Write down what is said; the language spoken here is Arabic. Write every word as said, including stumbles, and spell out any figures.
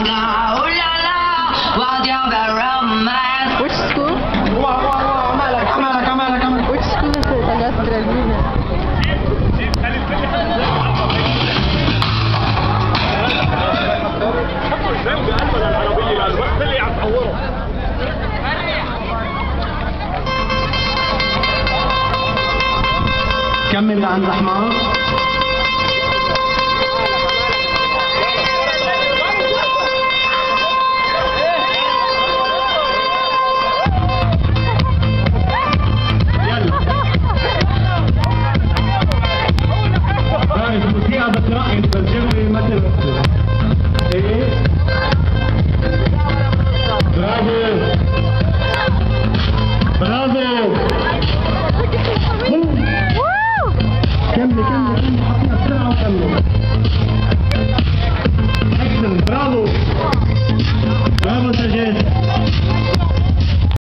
Which school? عملك عملك عملك عملك. Which school is it? Tagliatelle Albina. كمل لعند حمار.